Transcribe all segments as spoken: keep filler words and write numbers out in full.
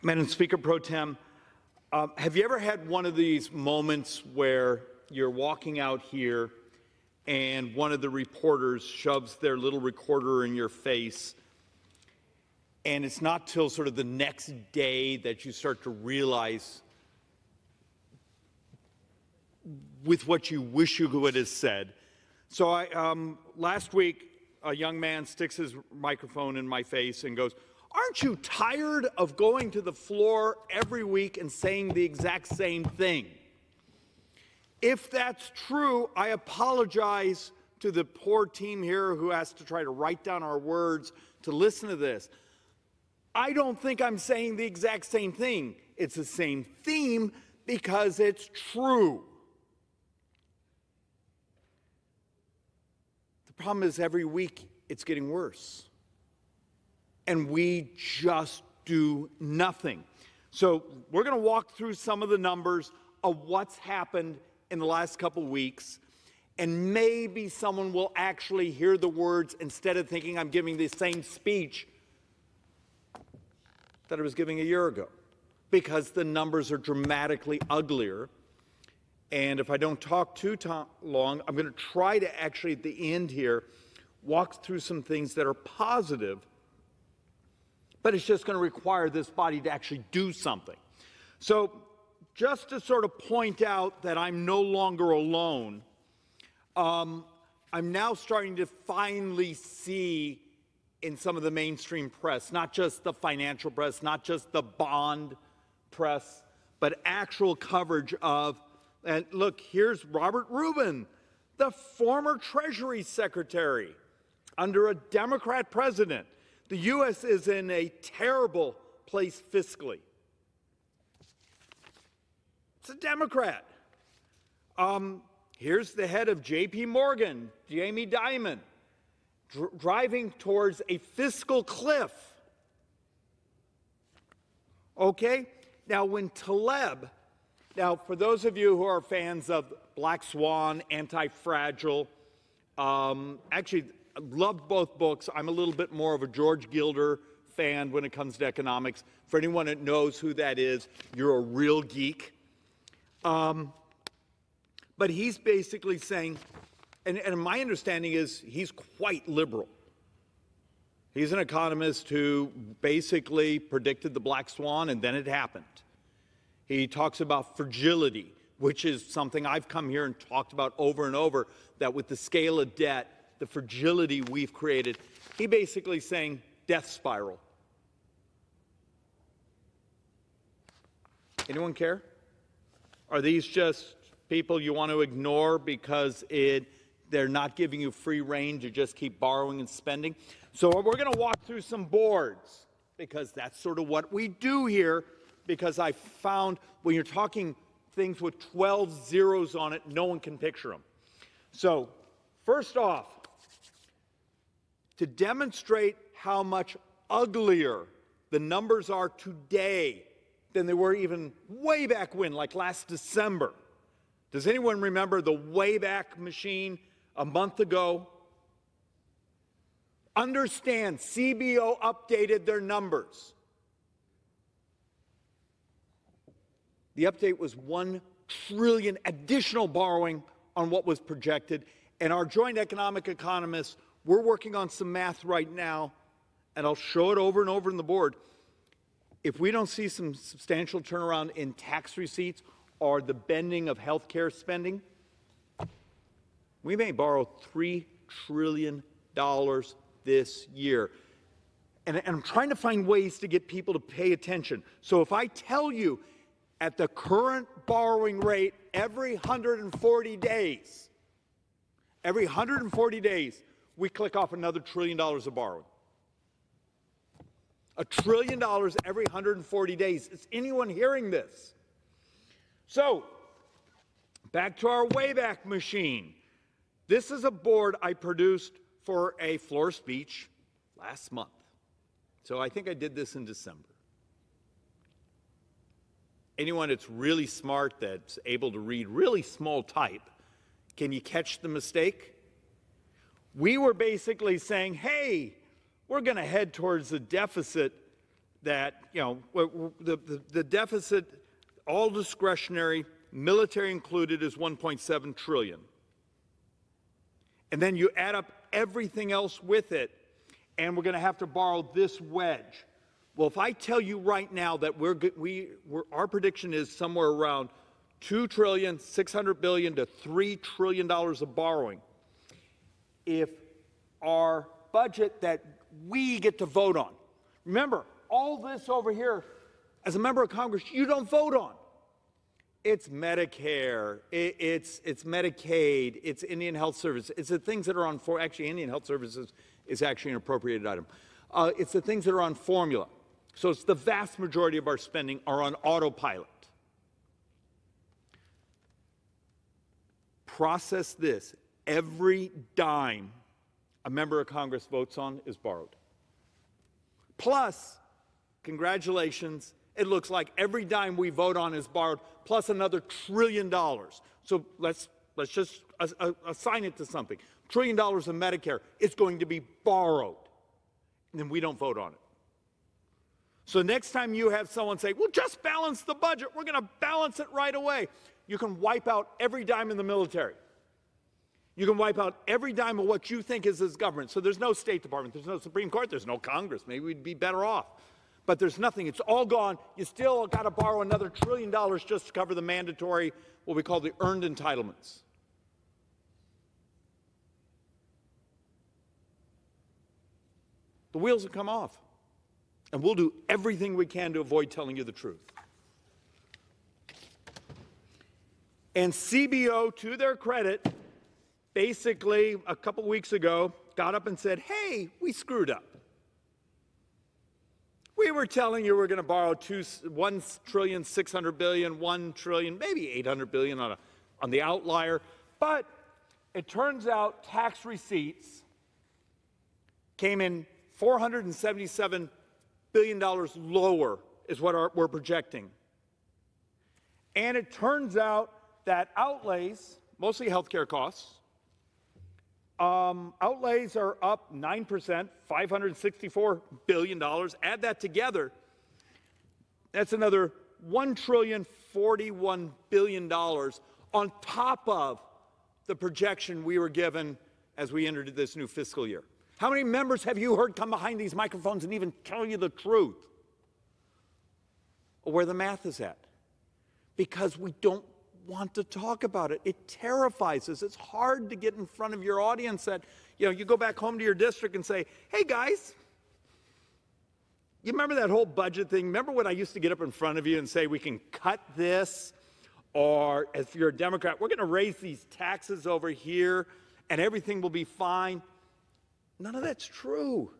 Madam Speaker Pro Tem, um, have you ever had one of these moments where you're walking out here and one of the reporters shoves their little recorder in your face, and it's not till sort of the next day that you start to realize with what you wish you would have said? So I, um, last week, a young man sticks his microphone in my face and goes, "Aren't you tired of going to the floor every week and saying the exact same thing?" If that's true, I apologize to the poor team here who has to try to write down our words to listen to this. I don't think I'm saying the exact same thing. It's the same theme because it's true. The problem is every week it's getting worse. And we just do nothing. So we're going to walk through some of the numbers of what's happened in the last couple weeks, and maybe someone will actually hear the words instead of thinking I'm giving the same speech that I was giving a year ago, because the numbers are dramatically uglier. And if I don't talk too long, I'm going to try to actually at the end here walk through some things that are positive, but it's just going to require this body to actually do something. So just to sort of point out that I'm no longer alone, um, I'm now starting to finally see in some of the mainstream press, not just the financial press, not just the bond press, but actual coverage of, and look, here's Robert Rubin, the former Treasury Secretary under a Democrat president. The U S is in a terrible place fiscally. It's a Democrat. Um, here's the head of J P Morgan, Jamie Dimon, dr driving towards a fiscal cliff. Okay? Now, when Taleb, now for those of you who are fans of Black Swan, Anti-Fragile, um, actually, I loved both books. I'm a little bit more of a George Gilder fan when it comes to economics. For anyone that knows who that is, you're a real geek. Um, but he's basically saying, and, and my understanding is he's quite liberal. He's an economist who basically predicted the Black Swan, and then it happened. He talks about fragility, which is something I've come here and talked about over and over, that with the scale of debt, the fragility we've created, he basically saying death spiral. Anyone care? Are these just people you want to ignore because it, they're not giving you free rein to just keep borrowing and spending? So we're going to walk through some boards, because that's sort of what we do here, because I found when you're talking things with twelve zeros on it, no one can picture them. So first off, to demonstrate how much uglier the numbers are today than they were even way back when, like last December. Does anyone remember the Wayback Machine a month ago? Understand, C B O updated their numbers. The update was one trillion additional borrowing on what was projected, and our joint economic economists, we're working on some math right now, and I'll show it over and over on the board. If we don't see some substantial turnaround in tax receipts or the bending of health care spending, we may borrow three trillion dollars this year. And, and I'm trying to find ways to get people to pay attention. So if I tell you at the current borrowing rate, every one hundred forty days, every one hundred forty days, we click off another trillion dollars of borrowing. A trillion dollars every one hundred forty days. Is anyone hearing this? So, back to our Wayback Machine. This is a board I produced for a floor speech last month. So I think I did this in December. Anyone that's really smart, that's able to read really small type, can you catch the mistake? We were basically saying, hey, we're going to head towards a deficit that, you know, the, the, the deficit, all discretionary, military included, is one point seven trillion dollars. And then you add up everything else with it, and we're going to have to borrow this wedge. Well, if I tell you right now that we're, we, we're, our prediction is somewhere around two trillion six hundred billion dollars to three trillion dollars of borrowing, if our budget that we get to vote on, remember, all this over here, as a member of Congress, you don't vote on. It's Medicare, it, it's, it's Medicaid, it's Indian Health Service. It's the things that are on, for, actually Indian Health Services is actually an appropriated item. Uh, it's the things that are on formula. So it's the vast majority of our spending are on autopilot. Process this. Every dime a member of Congress votes on is borrowed. Plus, congratulations, it looks like every dime we vote on is borrowed, plus another trillion dollars. So let's, let's just assign it to something. Trillion dollars of Medicare is going to be borrowed, and then we don't vote on it. So next time you have someone say, well, just balance the budget, we're going to balance it right away, you can wipe out every dime in the military. You can wipe out every dime of what you think is this government. So there's no State Department, there's no Supreme Court, there's no Congress. Maybe we'd be better off. But there's nothing. It's all gone. You still got to borrow another trillion dollars just to cover the mandatory, what we call the earned entitlements. The wheels have come off. And we'll do everything we can to avoid telling you the truth. And C B O, to their credit, basically a couple weeks ago got up and said, hey, we screwed up. We were telling you we're going to borrow two, one trillion six hundred billion, one trillion, maybe eight hundred billion on a, on the outlier, but it turns out tax receipts came in four hundred seventy-seven billion dollars lower is what our, we're projecting, and it turns out that outlays, mostly healthcare costs, Um, outlays are up nine percent, five hundred sixty-four billion dollars. Add that together, that's another one trillion forty-one billion dollars on top of the projection we were given as we entered this new fiscal year. How many members have you heard come behind these microphones and even tell you the truth or where the math is at? Because we don't want to talk about it. It terrifies us. It's hard to get in front of your audience that, you know, you go back home to your district and say, hey guys, you remember that whole budget thing? Remember when I used to get up in front of you and say we can cut this? Or if you're a Democrat, we're going to raise these taxes over here and everything will be fine. None of that's true.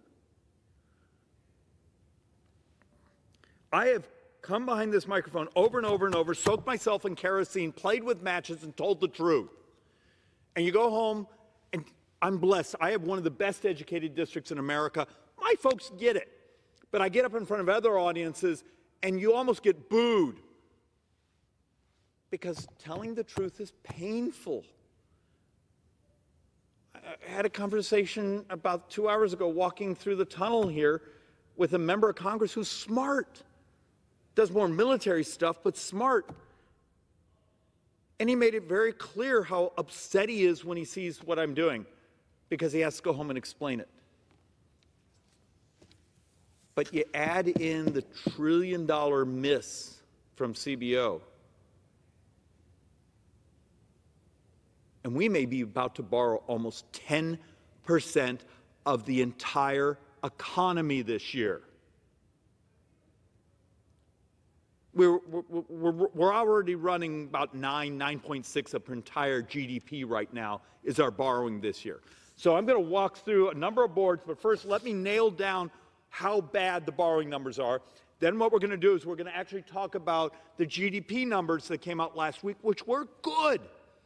I have come behind this microphone over and over and over, soaked myself in kerosene, played with matches, and told the truth. And you go home, and I'm blessed. I have one of the best educated districts in America. My folks get it. But I get up in front of other audiences, and you almost get booed. Because telling the truth is painful. I had a conversation about two hours ago walking through the tunnel here with a member of Congress who's smart. Does more military stuff, but smart. And he made it very clear how upset he is when he sees what I'm doing, because he has to go home and explain it. But you add in the trillion dollar miss from C B O, and we may be about to borrow almost ten percent of the entire economy this year. We're, we're, we're, we're already running about nine, nine point six of our entire G D P right now is our borrowing this year. So I'm going to walk through a number of boards, but first let me nail down how bad the borrowing numbers are. Then what we're going to do is we're going to actually talk about the G D P numbers that came out last week, which were good.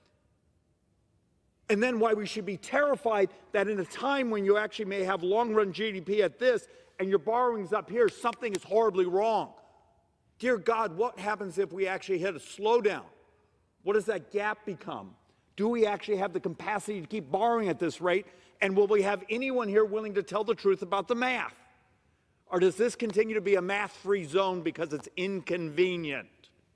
And then why we should be terrified that in a time when you actually may have long-run G D P at this and your borrowing's up here, something is horribly wrong. Dear God, what happens if we actually hit a slowdown? What does that gap become? Do we actually have the capacity to keep borrowing at this rate? And will we have anyone here willing to tell the truth about the math? Or does this continue to be a math-free zone because it's inconvenient?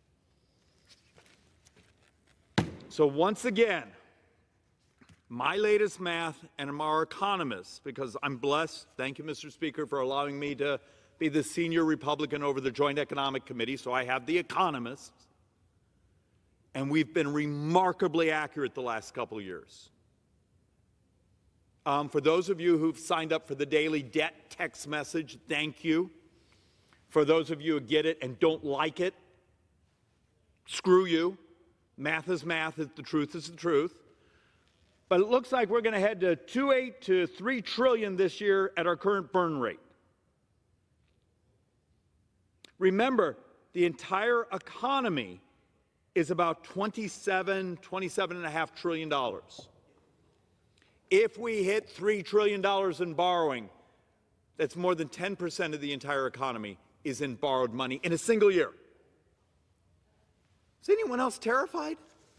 So once again, my latest math and our economists, because I'm blessed, thank you, Mister Speaker, for allowing me to be the senior Republican over the Joint Economic Committee, so I have the economists, and we've been remarkably accurate the last couple of years. Um, for those of you who've signed up for the daily debt text message, thank you. For those of you who get it and don't like it, screw you. Math is math, the truth is the truth. But it looks like we're going to head to two point eight to three trillion this year at our current burn rate. Remember, the entire economy is about twenty-seven, twenty-seven and a half trillion dollars. If we hit three trillion dollars in borrowing, that's more than ten percent of the entire economy is in borrowed money in a single year. Is anyone else terrified?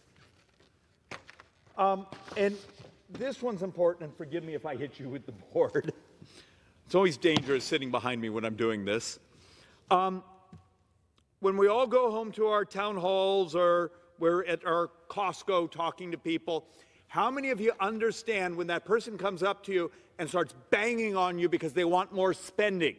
Um, and this one's important, and forgive me if I hit you with the board. It's always dangerous sitting behind me when I'm doing this. Um, when we all go home to our town halls or we're at our Costco talking to people, how many of you understand when that person comes up to you and starts banging on you because they want more spending?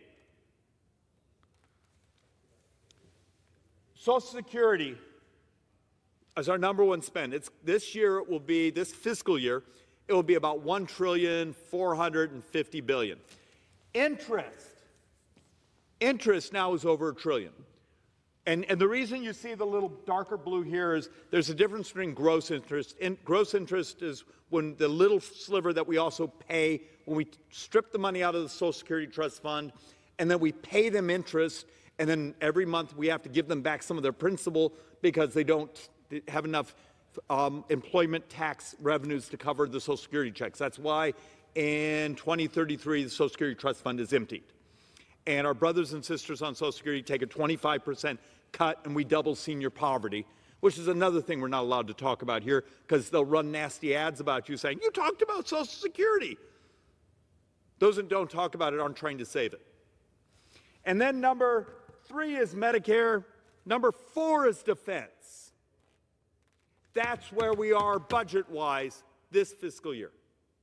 Social Security is our number one spend. It's, this year it will be, this fiscal year, it will be about one trillion four hundred fifty billion dollars. Interest. Interest now is over a trillion. And, and the reason you see the little darker blue here is there's a difference between gross interest. In, gross interest is when the little sliver that we also pay when we strip the money out of the Social Security Trust Fund, and then we pay them interest, and then every month we have to give them back some of their principal because they don't have enough um, employment tax revenues to cover the Social Security checks. That's why in twenty thirty-three the Social Security Trust Fund is emptied. And our brothers and sisters on Social Security take a twenty-five percent cut, and we double senior poverty, which is another thing we're not allowed to talk about here because they'll run nasty ads about you saying, you talked about Social Security. Those that don't talk about it aren't trying to save it. And then number three is Medicare. Number four is defense. That's where we are budget-wise this fiscal year.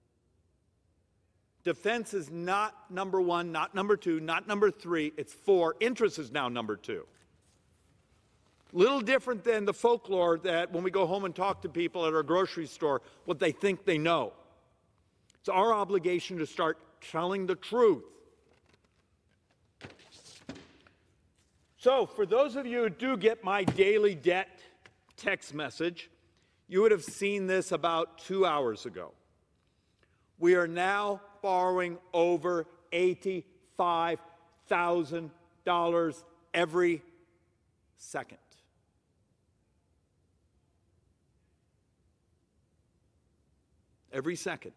Defense is not number one, not number two, not number three. It's four. Interest is now number two. Little different than the folklore that when we go home and talk to people at our grocery store, what they think they know. It's our obligation to start telling the truth. So for those of you who do get my daily debt text message, you would have seen this about two hours ago. We are now borrowing over eighty-five thousand dollars every second. Every second.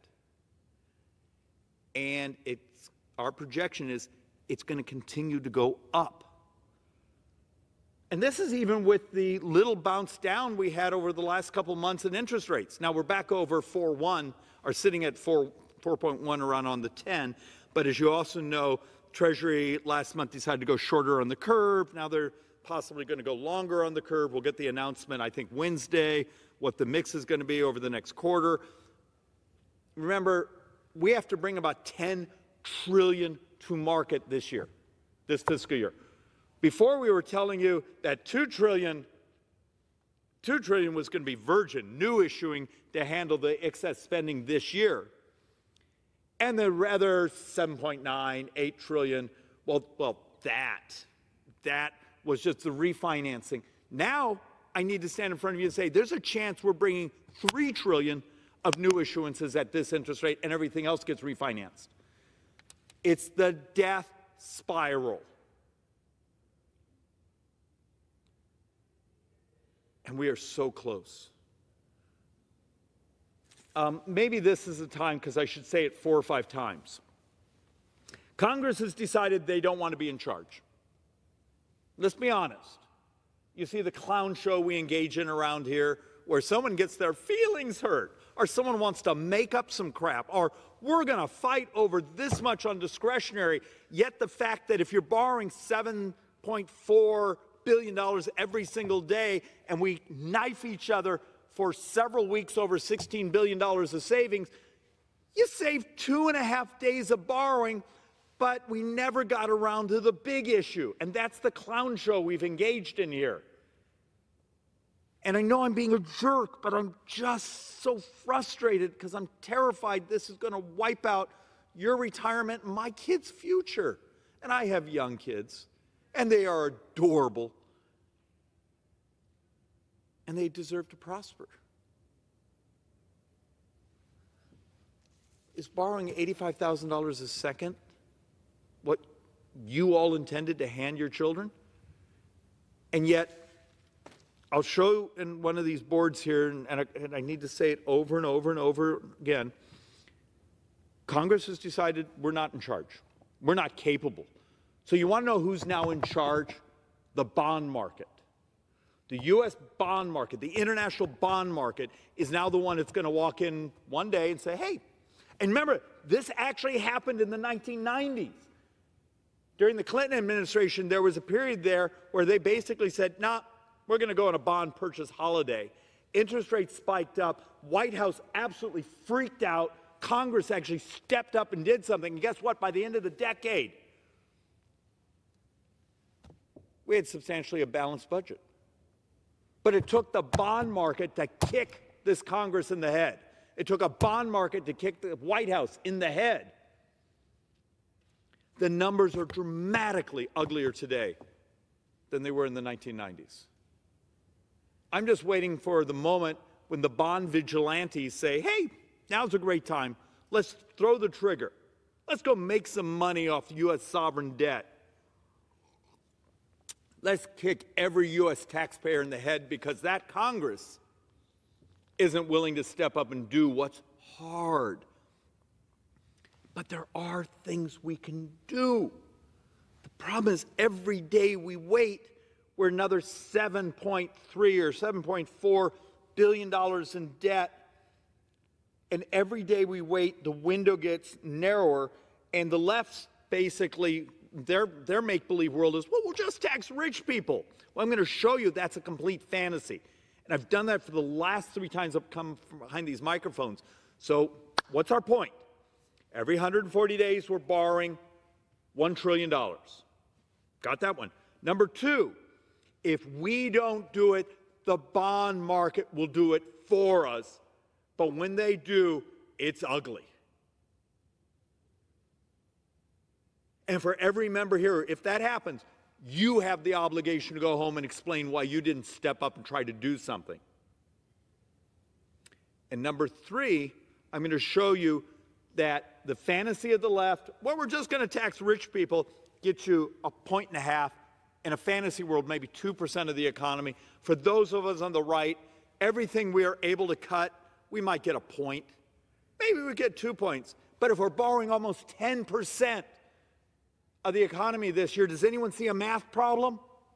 And it's, our projection is it's going to continue to go up. And this is even with the little bounce down we had over the last couple months in interest rates. Now we're back over four point one, or sitting at four point one around on the ten. But as you also know, Treasury last month decided to go shorter on the curve. Now they're possibly going to go longer on the curve. We'll get the announcement, I think, Wednesday, what the mix is going to be over the next quarter. Remember, we have to bring about ten trillion dollars to market this year, this fiscal year. Before we were telling you that two trillion dollars, two trillion dollars was going to be virgin, new issuing to handle the excess spending this year. And the rather seven point nine, eight trillion dollars, well, well, that, that was just the refinancing. Now I need to stand in front of you and say there's a chance we're bringing three trillion dollars of new issuances at this interest rate and everything else gets refinanced. It's the death spiral. And we are so close. Um, maybe this is the time, because I should say it four or five times. Congress has decided they don't want to be in charge. Let's be honest. You see the clown show we engage in around here, where someone gets their feelings hurt, or someone wants to make up some crap, or we're going to fight over this much on discretionary, yet the fact that if you're borrowing seven point four billion dollars every single day and we knife each other for several weeks over sixteen billion dollars of savings, you save two and a half days of borrowing, but we never got around to the big issue, and that's the clown show we've engaged in here. And I know I'm being a jerk, but I'm just so frustrated because I'm terrified this is going to wipe out your retirement and my kids' future. And I have young kids, and they are adorable, and they deserve to prosper. Is borrowing eighty-five thousand dollars a second what you all intended to hand your children? And yet, I'll show in one of these boards here, and I, and I need to say it over and over and over again, Congress has decided we're not in charge. We're not capable. So you want to know who's now in charge? The bond market. The U S bond market, the international bond market, is now the one that's going to walk in one day and say, hey, and remember, this actually happened in the nineteen nineties. During the Clinton administration, there was a period there where they basically said, nah, we're going to go on a bond purchase holiday. Interest rates spiked up. White House absolutely freaked out. Congress actually stepped up and did something. And guess what? By the end of the decade, we had substantially a balanced budget. But it took the bond market to kick this Congress in the head. It took a bond market to kick the White House in the head. The numbers are dramatically uglier today than they were in the nineteen nineties. I'm just waiting for the moment when the bond vigilantes say, hey, now's a great time. Let's throw the trigger. Let's go make some money off U S sovereign debt. Let's kick every U S taxpayer in the head because that Congress isn't willing to step up and do what's hard. But there are things we can do. The problem is every day we wait, we're another seven point three or seven point four billion dollars in debt. And every day we wait, the window gets narrower, and the left's basically, their, their make-believe world is, well, we'll just tax rich people. Well, I'm going to show you that's a complete fantasy. And I've done that for the last three times I've come from behind these microphones. So what's our point? Every one hundred forty days, we're borrowing one trillion dollars. Got that one. Number two, if we don't do it, the bond market will do it for us. But when they do, it's ugly. And for every member here, if that happens, you have the obligation to go home and explain why you didn't step up and try to do something. And number three, I'm going to show you that the fantasy of the left, well, we're just going to tax rich people, gets you a point and a half. In a fantasy world, maybe two percent of the economy. For those of us on the right, everything we are able to cut, we might get a point. Maybe we get two points. But if we're borrowing almost ten percent of the economy this year, does anyone see a math problem?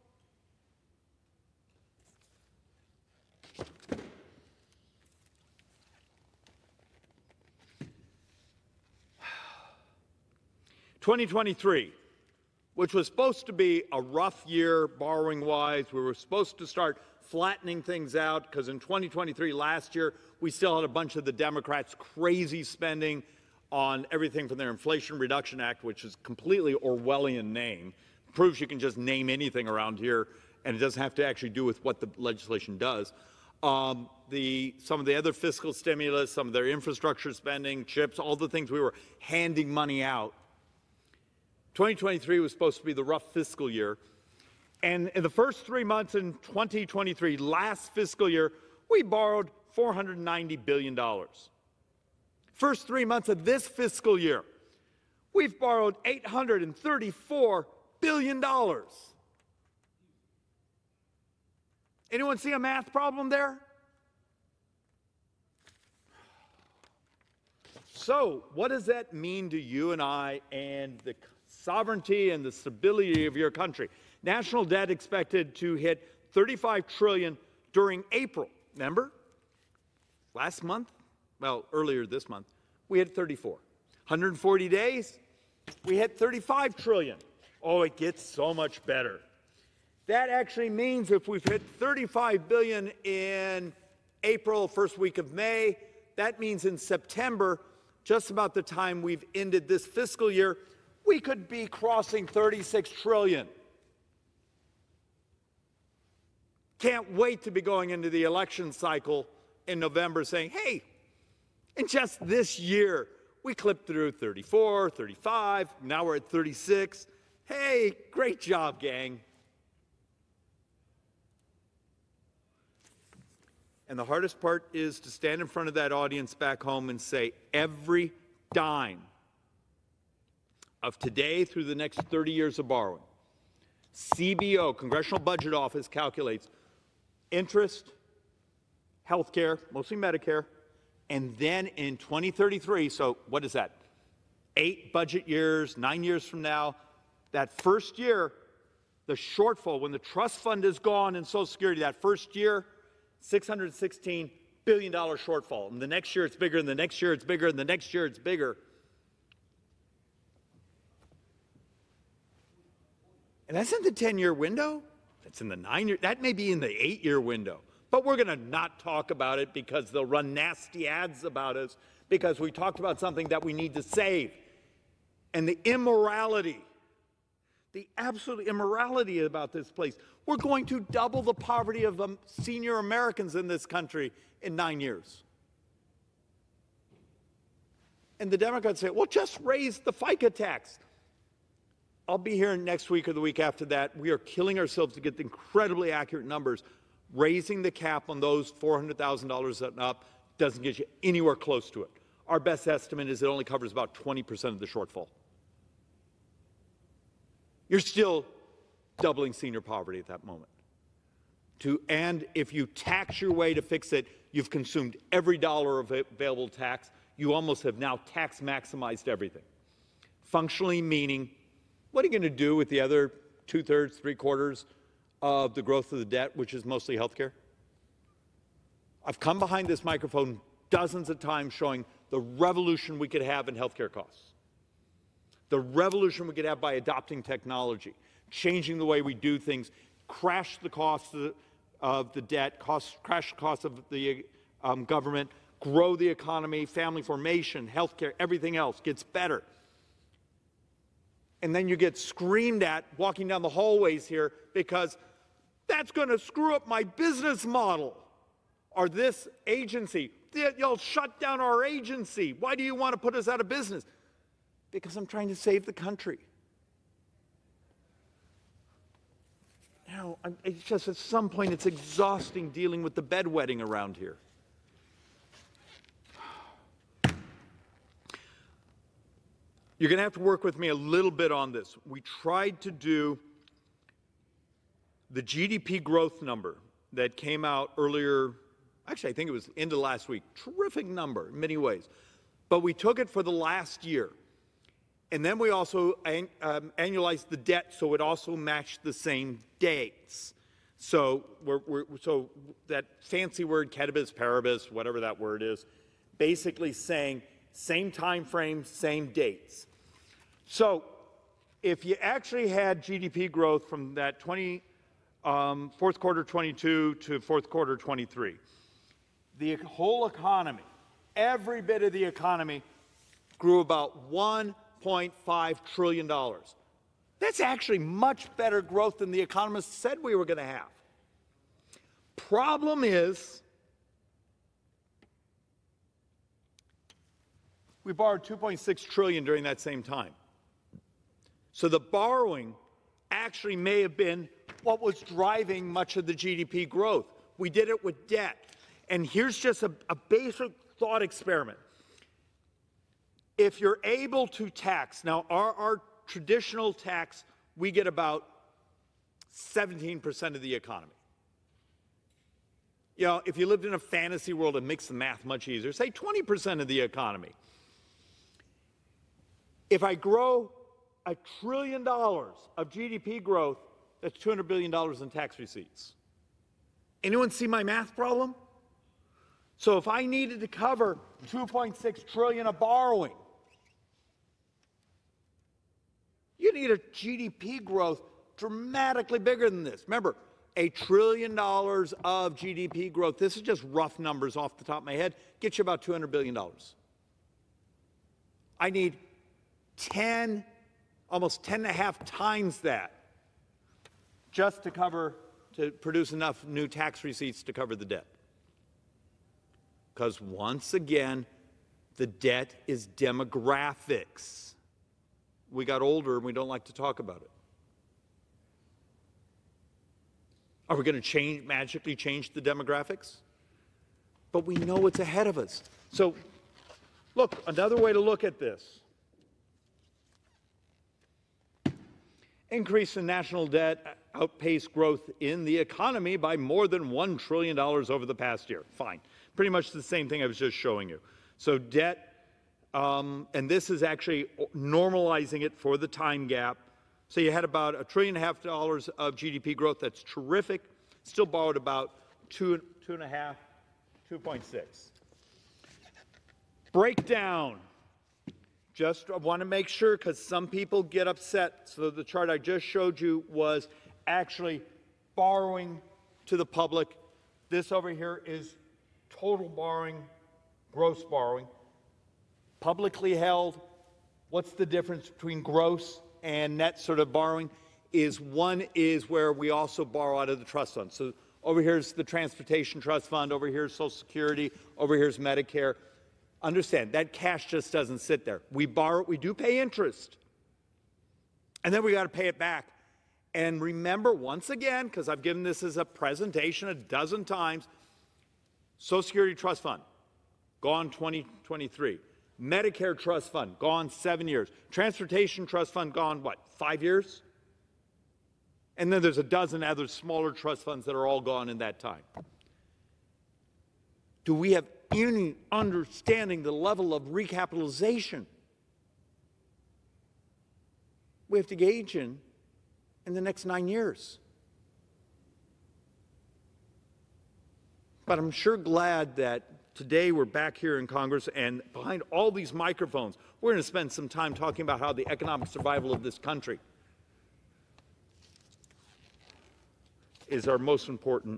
twenty twenty-three, which was supposed to be a rough year borrowing-wise. We were supposed to start flattening things out because in twenty twenty-three, last year, we still had a bunch of the Democrats crazy spending on everything from their Inflation Reduction Act, which is completely Orwellian name. Proves you can just name anything around here, and it doesn't have to actually do with what the legislation does. Um, the, some of the other fiscal stimulus, some of their infrastructure spending, chips, all the things we were handing money out. twenty twenty-three was supposed to be the rough fiscal year. And in the first three months in twenty twenty-three, last fiscal year, we borrowed four hundred ninety billion dollars. First three months of this fiscal year, we've borrowed eight hundred thirty-four billion dollars. Anyone see a math problem there? So, what does that mean to you and I and the sovereignty and the stability of your country? National debt expected to hit thirty-five trillion dollars during April. Remember? last month, well, earlier this month, we had thirty-four. one hundred forty days, we hit thirty-five trillion. Oh, it gets so much better. That actually means if we've hit thirty-five billion in April, first week of May, that means in September, just about the time we've ended this fiscal year, we could be crossing thirty-six trillion. Can't wait to be going into the election cycle in November saying, hey, in just this year, we clipped through thirty-four, thirty-five, now we're at thirty-six. Hey, great job, gang. And the hardest part is to stand in front of that audience back home and say every dime of today through the next thirty years of borrowing, C B O, Congressional Budget Office, calculates interest, health care, mostly Medicare, and then in twenty thirty-three, so what is that? Eight budget years, nine years from now, that first year, the shortfall, when the trust fund is gone in Social Security, that first year, six hundred sixteen billion dollars shortfall. And the next year it's bigger, and the next year it's bigger, and the next year it's bigger. And that's in the ten-year window. That's in the nine-year, that may be in the eight-year window. But we're going to not talk about it because they'll run nasty ads about us because we talked about something that we need to save. And the immorality, the absolute immorality about this place. We're going to double the poverty of um, senior Americans in this country in nine years. And the Democrats say, well, just raise the FICA tax. I'll be here next week or the week after that. We are killing ourselves to get the incredibly accurate numbers. Raising the cap on those four hundred thousand dollars and up doesn't get you anywhere close to it. Our best estimate is it only covers about twenty percent of the shortfall. You're still doubling senior poverty at that moment. To, and if you tax your way to fix it, you've consumed every dollar of available tax. You almost have now tax maximized everything. Functionally meaning, what are you going to do with the other two-thirds, three-quarters of the growth of the debt, which is mostly health care? I've come behind this microphone dozens of times showing the revolution we could have in health care costs. The revolution we could have by adopting technology, changing the way we do things, crash the cost of the, of the debt, cost, crash the cost of the um, government, grow the economy, family formation, healthcare, everything else gets better. And then you get screamed at walking down the hallways here because that's going to screw up my business model. Or this agency, you'll shut down our agency. Why do you want to put us out of business? Because I'm trying to save the country. Now, it's just at some point it's exhausting dealing with the bedwetting around here. You're going to have to work with me a little bit on this. We tried to do the G D P growth number that came out earlier, actually I think it was into last week, terrific number in many ways. But we took it for the last year. And then we also an, um, annualized the debt so it also matched the same dates. So, we're, we're, so that fancy word, ceteris paribus, whatever that word is, basically saying same time frame, same dates. So if you actually had G D P growth from that twenty, um, fourth quarter twenty-two to fourth quarter twenty-three, the whole economy, every bit of the economy grew about one point five trillion dollars. That's actually much better growth than the economists said we were going to have. Problem is, we borrowed two point six trillion dollars during that same time. So the borrowing actually may have been what was driving much of the G D P growth. We did it with debt. And here's just a, a basic thought experiment. If you're able to tax, now our, our traditional tax, we get about seventeen percent of the economy. You know, if you lived in a fantasy world, it makes the math much easier. Say twenty percent of the economy. If I grow a trillion dollars of G D P growth, that's two hundred billion dollars in tax receipts. Anyone see my math problem? So if I needed to cover two point six trillion dollars of borrowing, you need a G D P growth dramatically bigger than this. Remember, a trillion dollars of G D P growth, this is just rough numbers off the top of my head, gets you about two hundred billion dollars. I need ten, almost ten and a half times that just to cover, to produce enough new tax receipts to cover the debt. Because once again, the debt is demographics. We got older and we don't like to talk about it. Are we going to change, magically change the demographics? But we know what's ahead of us. So, look, another way to look at this. Increase in national debt outpaced growth in the economy by more than one trillion dollars over the past year. Fine. Pretty much the same thing I was just showing you. So debt, um, and this is actually normalizing it for the time gap. So you had about a trillion and a half dollars of G D P growth. That's terrific. Still borrowed about two, two and a half, two point six. Breakdown. Just want to make sure, because some people get upset. So the chart I just showed you was actually borrowing to the public. This over here is total borrowing, gross borrowing. Publicly held, what's the difference between gross and net sort of borrowing? Is one is where we also borrow out of the trust fund. So over here's the Transportation Trust Fund, over here's Social Security, over here's Medicare. Understand, that cash just doesn't sit there. We borrow, we do pay interest, and then we got to pay it back. And remember, once again, because I've given this as a presentation a dozen times, Social Security Trust Fund, gone twenty twenty-three. Medicare Trust Fund, gone seven years. Transportation Trust Fund, gone, what, five years? And then there's a dozen other smaller trust funds that are all gone in that time. Do we have any understanding the level of recapitalization we have to gauge in in the next nine years? But I'm sure glad that today we're back here in Congress, and behind all these microphones, we're going to spend some time talking about how the economic survival of this country is our most important.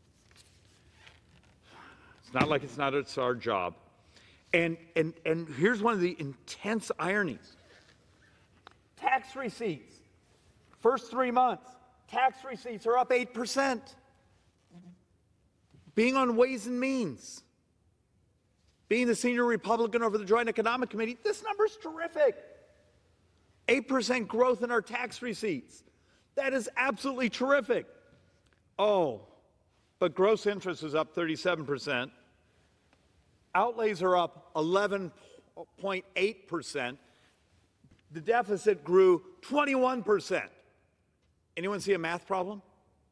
It's not like it's not it's our job. And, and, and here's one of the intense ironies. Tax receipts, first three months, tax receipts are up eight percent. Being on Ways and Means, being the senior Republican over the Joint Economic Committee, this number's terrific. eight percent growth in our tax receipts. That is absolutely terrific. Oh, but gross interest is up thirty-seven percent. Outlays are up eleven point eight percent. The deficit grew twenty-one percent. Anyone see a math problem?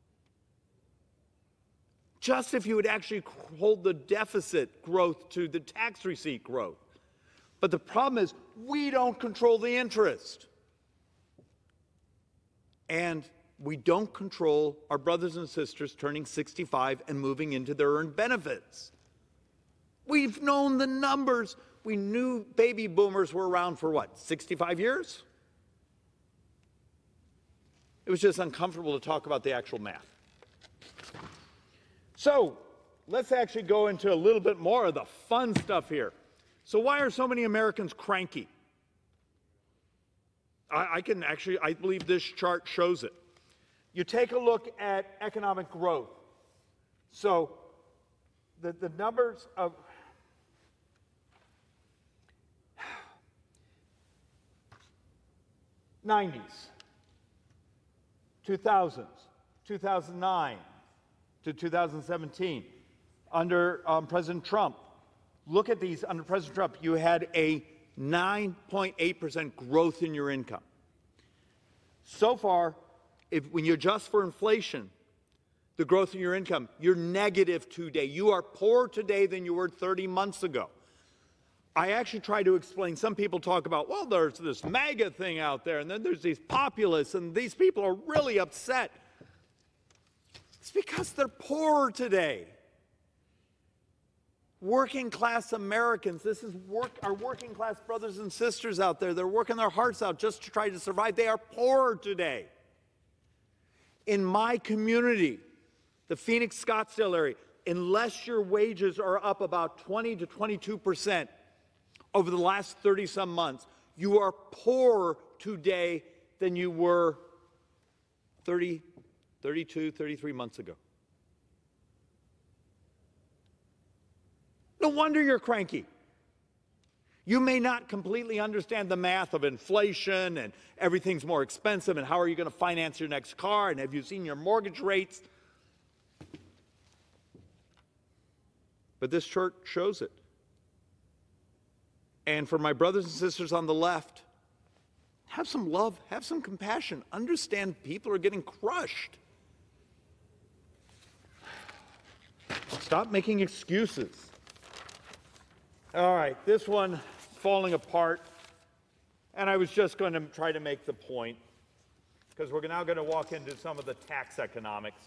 Just if you would actually hold the deficit growth to the tax receipt growth. But the problem is we don't control the interest. And we don't control our brothers and sisters turning sixty-five and moving into their earned benefits. We've known the numbers. We knew baby boomers were around for what, sixty-five years? It was just uncomfortable to talk about the actual math. So let's actually go into a little bit more of the fun stuff here. So why are so many Americans cranky? I, I can actually, I believe this chart shows it. You take a look at economic growth. So the, the numbers of nineties, two thousands, two thousand nine, to two thousand seventeen, under um, President Trump. Look at these. Under President Trump, you had a nine point eight percent growth in your income. So far, if, when you adjust for inflation, the growth in your income, you're negative today. You are poorer today than you were thirty months ago. I actually try to explain. Some people talk about, well, there's this MAGA thing out there, and then there's these populists, and these people are really upset. It's because they're poorer today. Working class Americans, this is work, our working class brothers and sisters out there. They're working their hearts out just to try to survive. They are poorer today. In my community, the Phoenix Scottsdale area, unless your wages are up about twenty to twenty-two percent over the last thirty some months, you are poorer today than you were thirty, thirty-two, thirty-three months ago. No wonder you're cranky. You may not completely understand the math of inflation and everything's more expensive and how are you going to finance your next car and have you seen your mortgage rates? But this chart shows it. And for my brothers and sisters on the left, have some love, have some compassion. Understand people are getting crushed. Stop making excuses. All right, this one falling apart. And I was just going to try to make the point, because we're now going to walk into some of the tax economics.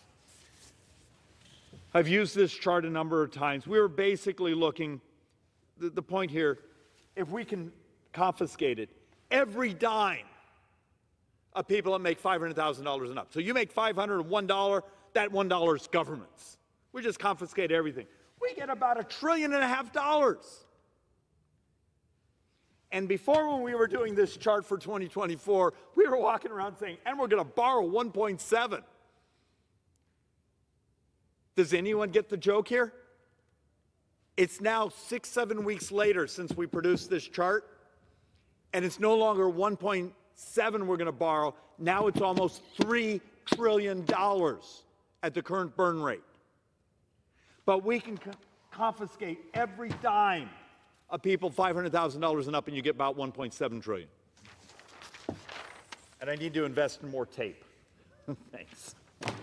I've used this chart a number of times. We were basically looking, the, the point here, if we can confiscate it, every dime of people that make five hundred thousand dollars and up. So you make five hundred one dollar, that one dollar is government's. We just confiscate everything. We get about a trillion and a half dollars. And before, when we were doing this chart for twenty twenty-four, we were walking around saying, and we're going to borrow one point seven. Does anyone get the joke here? It's now six, seven weeks later since we produced this chart, and it's no longer one point seven we're going to borrow. Now it's almost three trillion dollars at the current burn rate. But we can co- confiscate every dime of people five hundred thousand dollars and up, and you get about one point seven trillion dollars. And I need to invest in more tape. Thanks.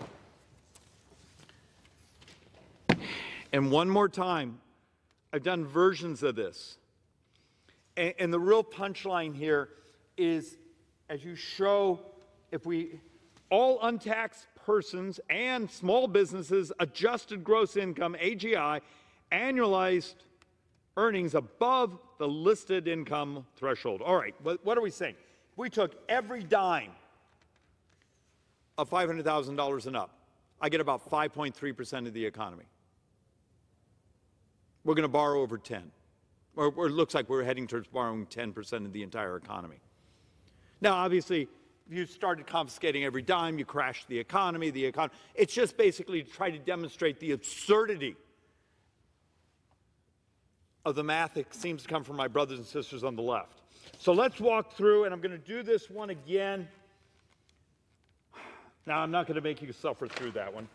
And one more time, I've done versions of this. And, and the real punchline here is, as you show, if we, all untaxed persons and small businesses, adjusted gross income, A G I, annualized earnings above the listed income threshold. All right, what, what are we saying? We took every dime of five hundred thousand dollars and up. I get about five point three percent of the economy. We're going to borrow over ten. Or, or it looks like we're heading towards borrowing ten percent of the entire economy. Now, obviously, if you started confiscating every dime, you crashed the economy, the econ- It's just basically to try to demonstrate the absurdity of the math that seems to come from my brothers and sisters on the left. So let's walk through, and I'm going to do this one again. Now, I'm not going to make you suffer through that one.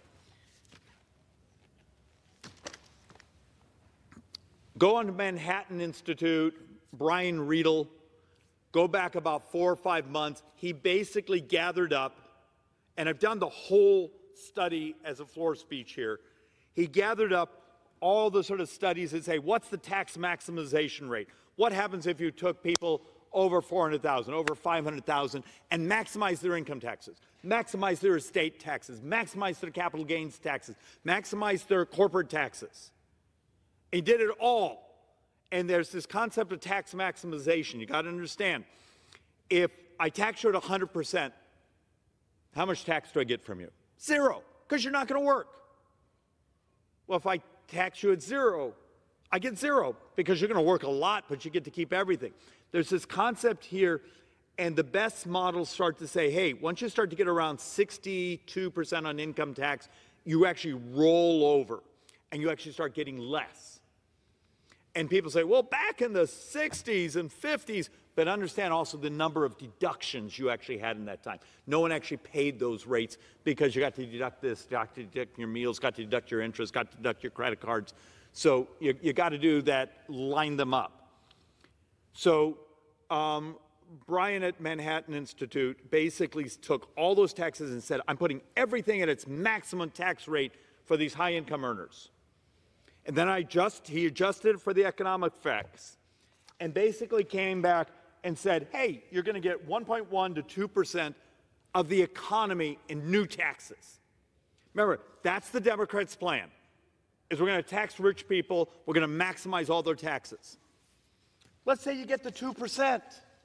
Go on to Manhattan Institute, Brian Riedel, go back about four or five months. He basically gathered up, and I've done the whole study as a floor speech here. He gathered up all the sort of studies that say, what's the tax maximization rate? What happens if you took people over four hundred thousand, over five hundred thousand, and maximize their income taxes, maximize their estate taxes, maximize their capital gains taxes, maximize their corporate taxes? He did it all. And there's this concept of tax maximization. You got to understand, if I tax you at one hundred percent, how much tax do I get from you? Zero, because you're not going to work. Well, if I tax you at zero, I get zero, because you're going to work a lot, but you get to keep everything. There's this concept here, and the best models start to say, hey, once you start to get around sixty-two percent on income tax, you actually roll over, and you actually start getting less. And people say, well, back in the sixties and fifties, but understand also the number of deductions you actually had in that time. No one actually paid those rates because you got to deduct this, got to deduct your meals, got to deduct your interest, got to deduct your credit cards. So you, you got to do that, line them up. So um, Brian at Manhattan Institute basically took all those taxes and said, I'm putting everything at its maximum tax rate for these high income earners. And then I just, he adjusted it for the economic effects and basically came back and said, hey, you're going to get one point one to two percent of the economy in new taxes. Remember, that's the Democrats' plan. is we're going to tax rich people. We're going to maximize all their taxes. Let's say you get the two percent.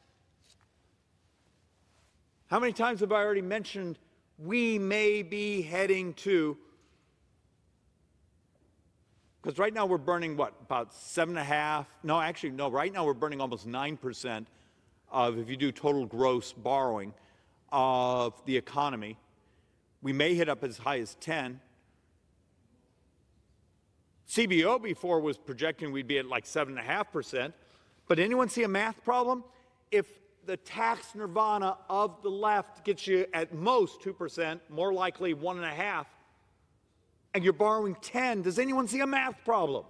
How many times have I already mentioned we may be heading to, because right now we're burning what, about seven and a half, no, actually, no, right now we're burning almost nine percent of, if you do total gross borrowing of the economy. We may hit up as high as ten. C B O before was projecting we'd be at like seven and a half percent. But anyone see a math problem? If the tax nirvana of the left gets you at most two percent, more likely one and a half, and you're borrowing ten, does anyone see a math problem?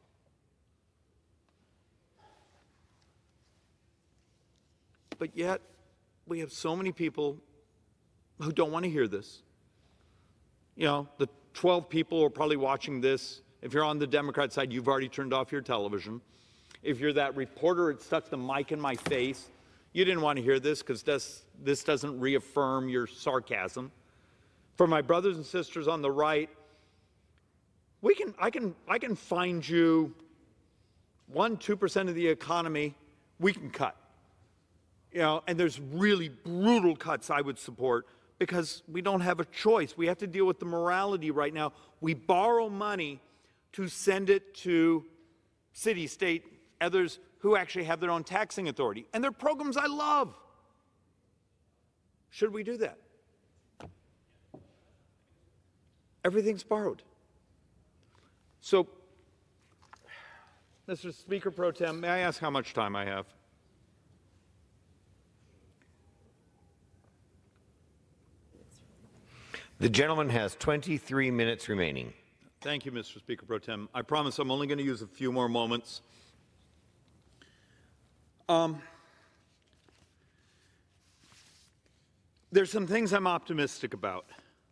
But yet, we have so many people who don't want to hear this. You know, the twelve people who are probably watching this. If you're on the Democrat side, you've already turned off your television. If you're that reporter that stuck the mic in my face, you didn't want to hear this because this, this doesn't reaffirm your sarcasm. For my brothers and sisters on the right, we can, I can, I can find you one, two percent of the economy we can cut. You know, and there's really brutal cuts I would support because we don't have a choice. We have to deal with the morality right now. We borrow money to send it to city, state, others who actually have their own taxing authority. And they're programs I love. Should we do that? Everything's borrowed. So, Mister Speaker Pro Tem, may I ask how much time I have? The gentleman has twenty-three minutes remaining. Thank you, Mister Speaker Pro Tem. I promise I'm only going to use a few more moments. Um, there's some things I'm optimistic about.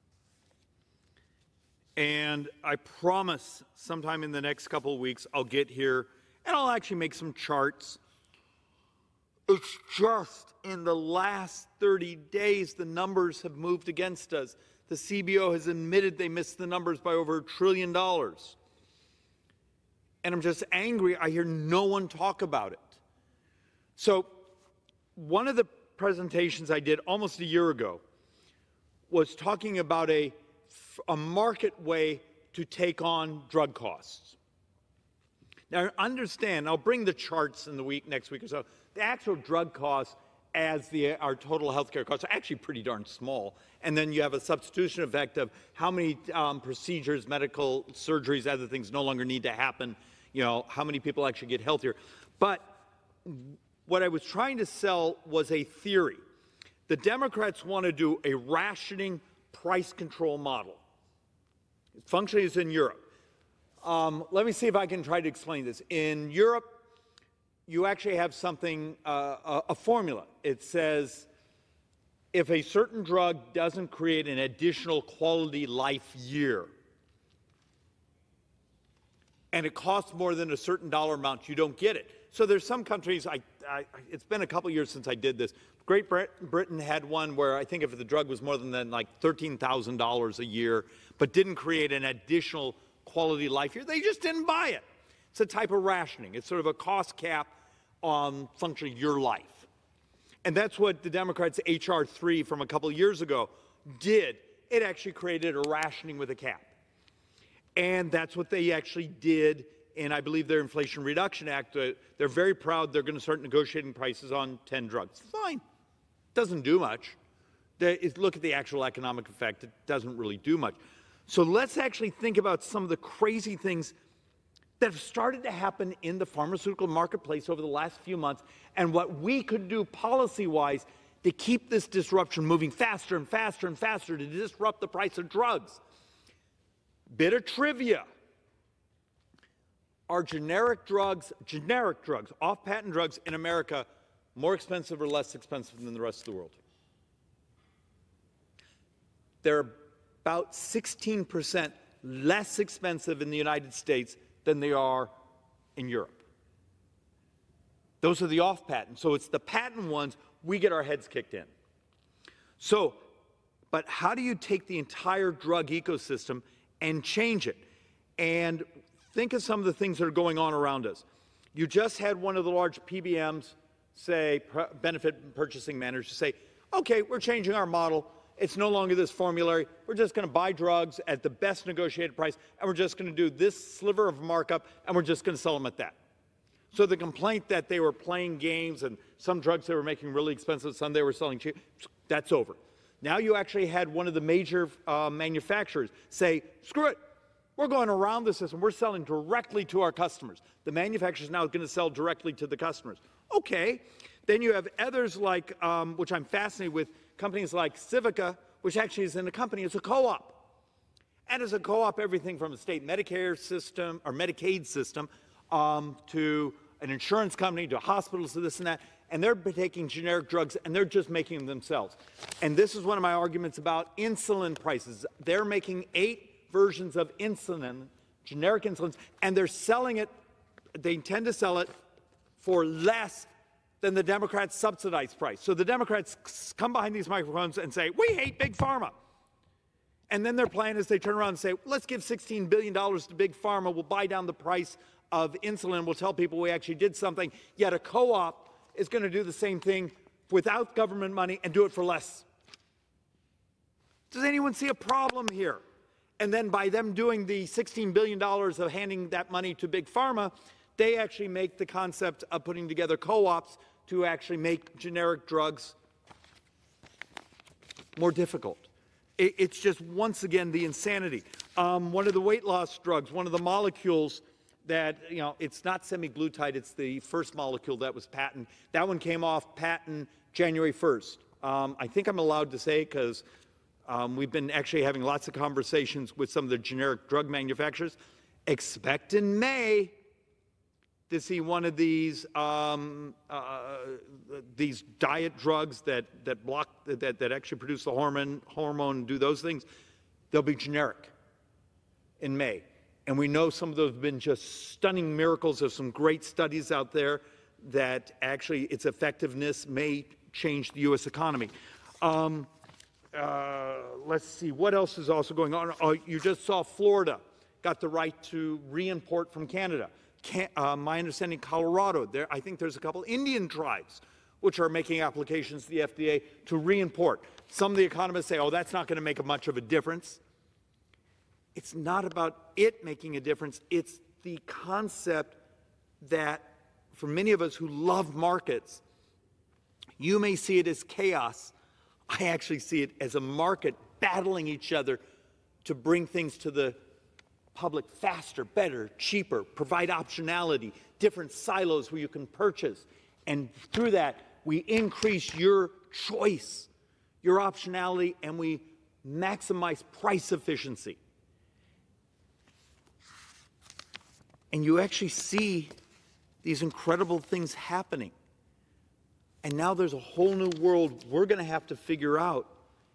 And I promise sometime in the next couple of weeks I'll get here and I'll actually make some charts. It's just in the last thirty days the numbers have moved against us. The C B O has admitted they missed the numbers by over a trillion dollars. And I'm just angry I hear no one talk about it. So one of the presentations I did almost a year ago was talking about a, a market way to take on drug costs. Now understand, I'll bring the charts in the week, next week or so, the actual drug costs as the, our total healthcare costs are actually pretty darn small. And then you have a substitution effect of how many um, procedures, medical surgeries, other things no longer need to happen, you know, how many people actually get healthier. But what I was trying to sell was a theory. The Democrats want to do a rationing price control model. It functions in Europe. Um, let me see if I can try to explain this. In Europe, you actually have something, uh, a, a formula. It says if a certain drug doesn't create an additional quality life year, and it costs more than a certain dollar amount, you don't get it. So there's some countries, I, I, it's been a couple years since I did this. Great Britain had one where I think if the drug was more than like thirteen thousand dollars a year, but didn't create an additional quality life year, they just didn't buy it. It's a type of rationing. It's sort of a cost cap on functionally your life. And that's what the Democrats' H R three from a couple of years ago did. It actually created a rationing with a cap. And that's what they actually did in, I believe, their Inflation Reduction Act. Uh, they're very proud they're going to start negotiating prices on ten drugs. Fine. Doesn't do much. They, look at the actual economic effect. It doesn't really do much. So let's actually think about some of the crazy things that have started to happen in the pharmaceutical marketplace over the last few months and what we could do policy-wise to keep this disruption moving faster and faster and faster to disrupt the price of drugs. Bit of trivia. Are generic drugs, generic drugs, off-patent drugs in America more expensive or less expensive than the rest of the world? They're about sixteen percent less expensive in the United States than they are in Europe. Those are the off-patent. So it's the patent ones we get our heads kicked in. So, but how do you take the entire drug ecosystem and change it? and think of some of the things that are going on around us. You just had one of the large P B Ms say, benefit purchasing managers, say, okay, we're changing our model. It's no longer this formulary. We're just going to buy drugs at the best negotiated price, and we're just going to do this sliver of markup, and we're just going to sell them at that. So the complaint that they were playing games and some drugs they were making really expensive, some they were selling cheap, that's over. Now you actually had one of the major uh, manufacturers say, screw it, we're going around the system. We're selling directly to our customers. The manufacturer's now going to sell directly to the customers. Okay. Then you have others like, um, which I'm fascinated with, companies like Civica, which actually isn't a company, it's a co-op. And as a co-op, everything from a state Medicare system or Medicaid system um, to an insurance company to hospitals to this and that. And they're taking generic drugs and they're just making them themselves. And this is one of my arguments about insulin prices. They're making eight versions of insulin, generic insulins, and they're selling it, they intend to sell it for less than the Democrats' subsidized price. So the Democrats come behind these microphones and say, we hate Big Pharma. And then their plan is they turn around and say, let's give sixteen billion dollars to Big Pharma, we'll buy down the price of insulin, we'll tell people we actually did something, yet a co-op is going to do the same thing without government money and do it for less. Does anyone see a problem here? And then by them doing the sixteen billion dollars of handing that money to Big Pharma, they actually make the concept of putting together co-ops to actually make generic drugs more difficult. It, it's just, once again, the insanity. Um, one of the weight loss drugs, one of the molecules that, you know, it's not semaglutide, it's the first molecule that was patented. That one came off patent January first. Um, I think I'm allowed to say because um, we've been actually having lots of conversations with some of the generic drug manufacturers. Expect in May to see one of these um, uh, these diet drugs that that block that that actually produce the hormone hormone and do those things. They'll be generic in May, and we know some of those have been just stunning miracles. There's some great studies out there that actually its effectiveness may change the U S economy. Um, uh, let's see what else is also going on. Oh, you just saw Florida got the right to re-import from Canada. Can, uh, my understanding, Colorado, there, I think there's a couple Indian tribes which are making applications to the F D A to re-import. Some of the economists say, oh, that's not going to make much of a difference. It's not about it making a difference. It's the concept that for many of us who love markets, you may see it as chaos. I actually see it as a market battling each other to bring things to the public faster, better, cheaper, provide optionality, different silos where you can purchase. And through that, we increase your choice, your optionality, and we maximize price efficiency. And you actually see these incredible things happening. And now there's a whole new world we're going to have to figure out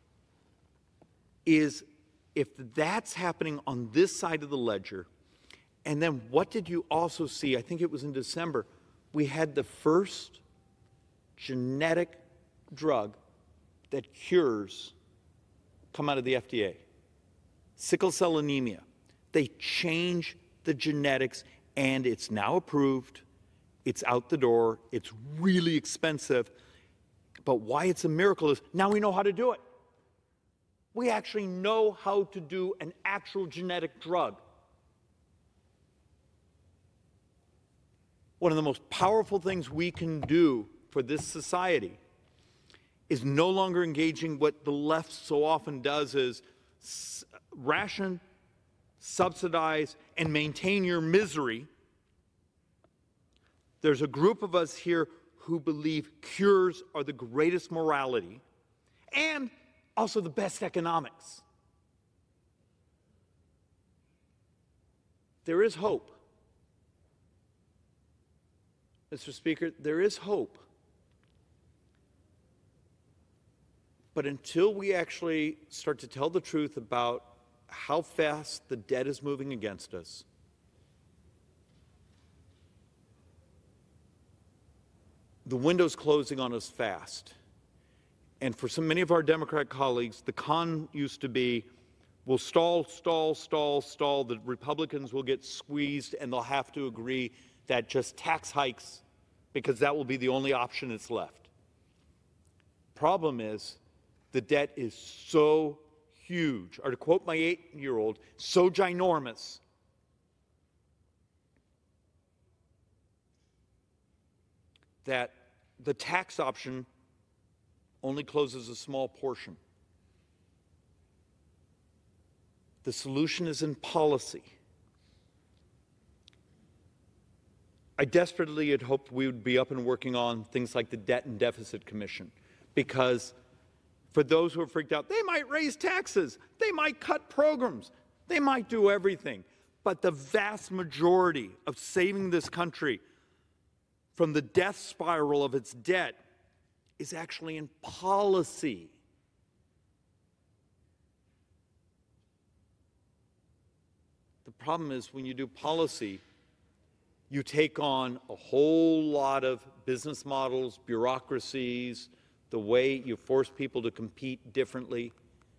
is if that's happening on this side of the ledger, and then what did you also see? I think it was in December, we had the first genetic drug that cures come out of the F D A. Sickle cell anemia. They change the genetics, and it's now approved. It's out the door. It's really expensive. But why it's a miracle is now we know how to do it. We actually know how to do an actual genetic drug. One of the most powerful things we can do for this society is no longer engaging what the left so often does is ration, subsidize, and maintain your misery. There's a group of us here who believe cures are the greatest morality and also the best economics. There is hope. Mister Speaker, there is hope. But until we actually start to tell the truth about how fast the debt is moving against us, the window's closing on us fast. And for so many of our Democrat colleagues, the con used to be We'll stall, stall, stall, stall. The Republicans will get squeezed, and they'll have to agree that just tax hikes, because that will be the only option that's left. Problem is, the debt is so huge, or to quote my eight-year-old, so ginormous, that the tax option only closes a small portion. The solution is in policy. I desperately had hoped we would be up and working on things like the Debt and Deficit Commission, because for those who are freaked out, they might raise taxes, they might cut programs, they might do everything. But the vast majority of saving this country from the death spiral of its debt is actually in policy. The problem is, when you do policy, you take on a whole lot of business models, bureaucracies, the way you force people to compete differently.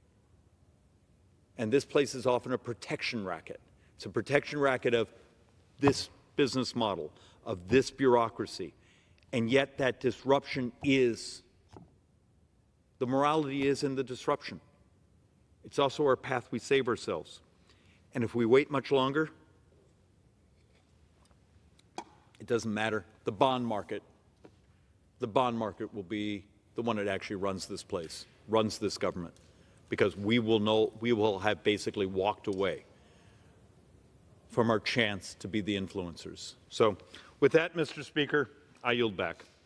And this place is often a protection racket. It's a protection racket of this business model, of this bureaucracy. And yet that disruption is, the morality is in the disruption. It's also our path we save ourselves. And if we wait much longer, it doesn't matter. The bond market, the bond market will be the one that actually runs this place, runs this government, because we will know, we will have basically walked away from our chance to be the influencers. So with that, Mister Speaker, I yield back.